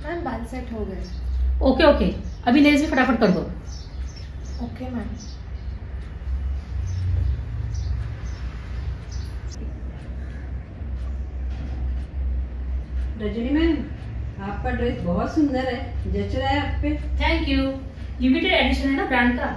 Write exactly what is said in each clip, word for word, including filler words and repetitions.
Ma'am बाल set हो गए। ओके ओके, अभी नेल्स भी फटाफट कर दो। Okay ma'am. रजनी मैम, आपका ड्रेस बहुत सुंदर है, जच रहा है आप पे। Thank you. लिमिटेड एडिशन है ना ब्रांड का।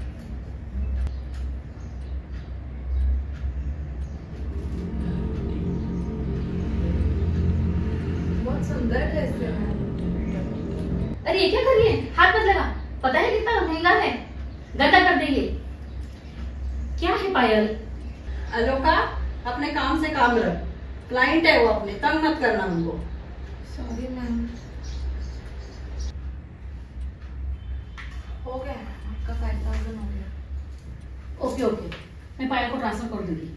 बहुत सुंदर ड्रेस है मैम। अरे ये क्या कर रही है? हाथ मत लगा, पता है कितना महंगा है, गंदा कर देंगे। क्या है पायल? अलोका, अपने काम से काम रख। क्लाइंट है वो, अपने तंग मत करना उनको। Sorry ma'am. हो गया आपका फाइव थाउजेंड हो गया। ओके ओके, मैं पायल को ट्रांसफर कर दूंगी।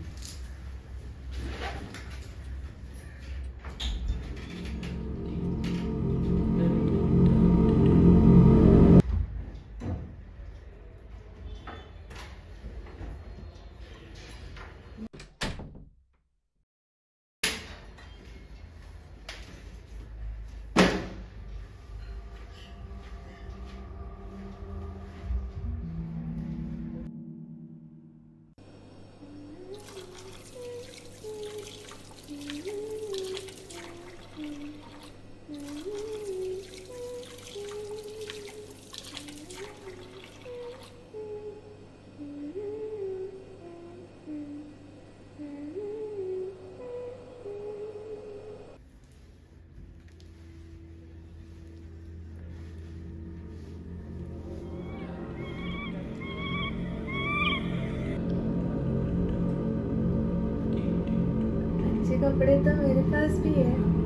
कपड़े तो मेरे पास भी है।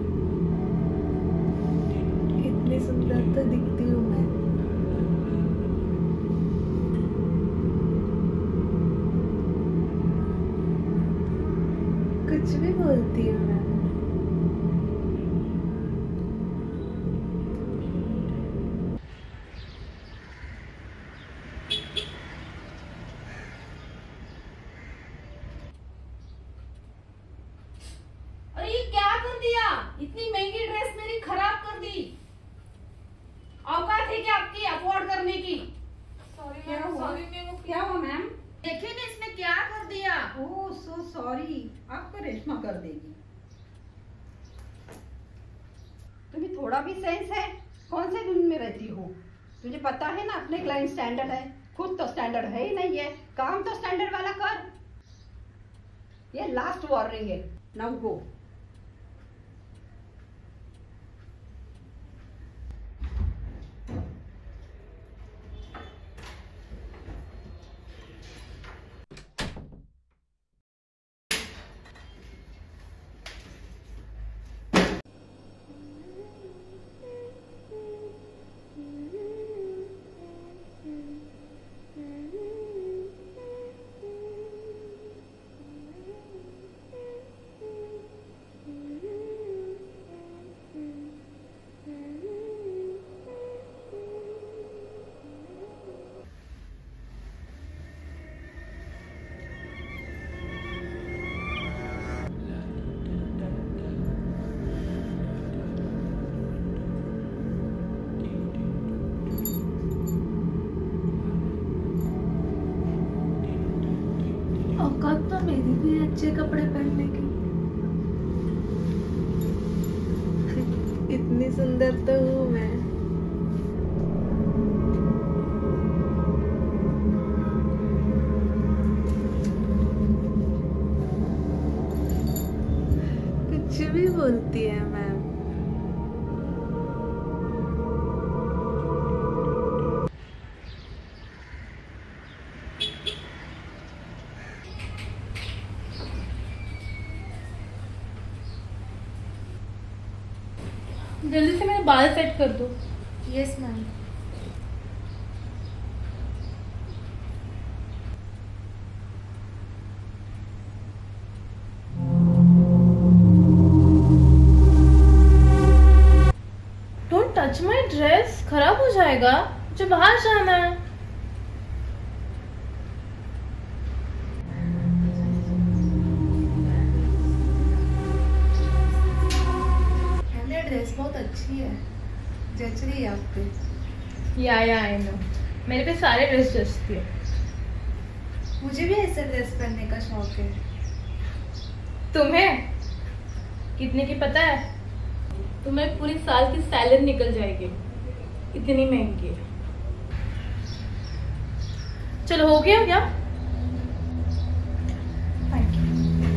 इतनी सुंदर तो दिखती हूँ मैं। कुछ भी बोलती हूँ मैं। इतनी महंगी ड्रेस मेरी खराब कर दी। औकात है क्या आपकी अफोर्ड करने की? सॉरी क्या मैम, हुआ? Sorry ma'am. क्या हुआ मैम? देखिए ना इसने क्या कर दिया। ओह सो सॉरी, आपको रेशमा कर देगी। तुम्हें थोड़ा भी सेंस है? कौन से दुनिया में रहती हो? तुझे पता है ना अपने क्लाइंट स्टैंडर्ड है, खुद तो स्टैंडर्ड है ही नहीं है। काम तो स्टैंडर्ड वाला कर। ये लास्ट वार्निंग है, नाउ गो। औकात तो मेरी भी है अच्छे कपड़े पहनने की। इतनी सुंदर तो हूँ मैं। कुछ भी बोलती है मैम। जल्दी से मेरे बाल सेट कर दो। Yes ma'am. Don't touch my dress, खराब हो जाएगा। मुझे बाहर जाना है। ड्रेस बहुत अच्छी है। जच रही है आप पे। या या आई नो, मेरे पे सारे ड्रेस जचती है। मुझे भी ऐसे ड्रेस पहनने का शौक है। तुम्हें कितने की पता है? तुम्हें पूरी साल की सैलरी निकल जाएगी, इतनी महंगी है। चलो हो गया क्या? Thank you.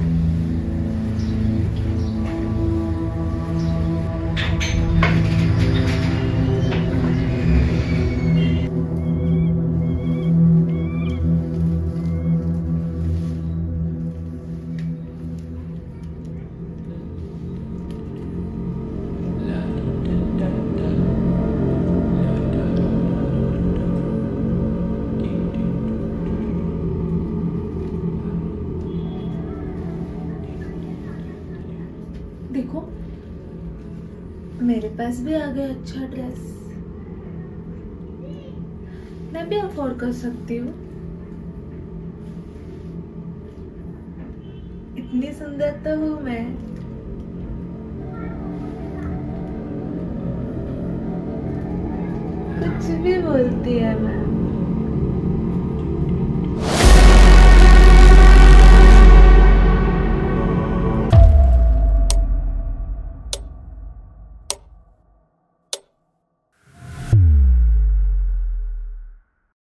देखो, मेरे पास भी आ गया अच्छा ड्रेस। मैं भी अफोर्ड कर सकती हूँ। इतनी सुंदर तो हूँ मैं। कुछ भी बोलती है मैम।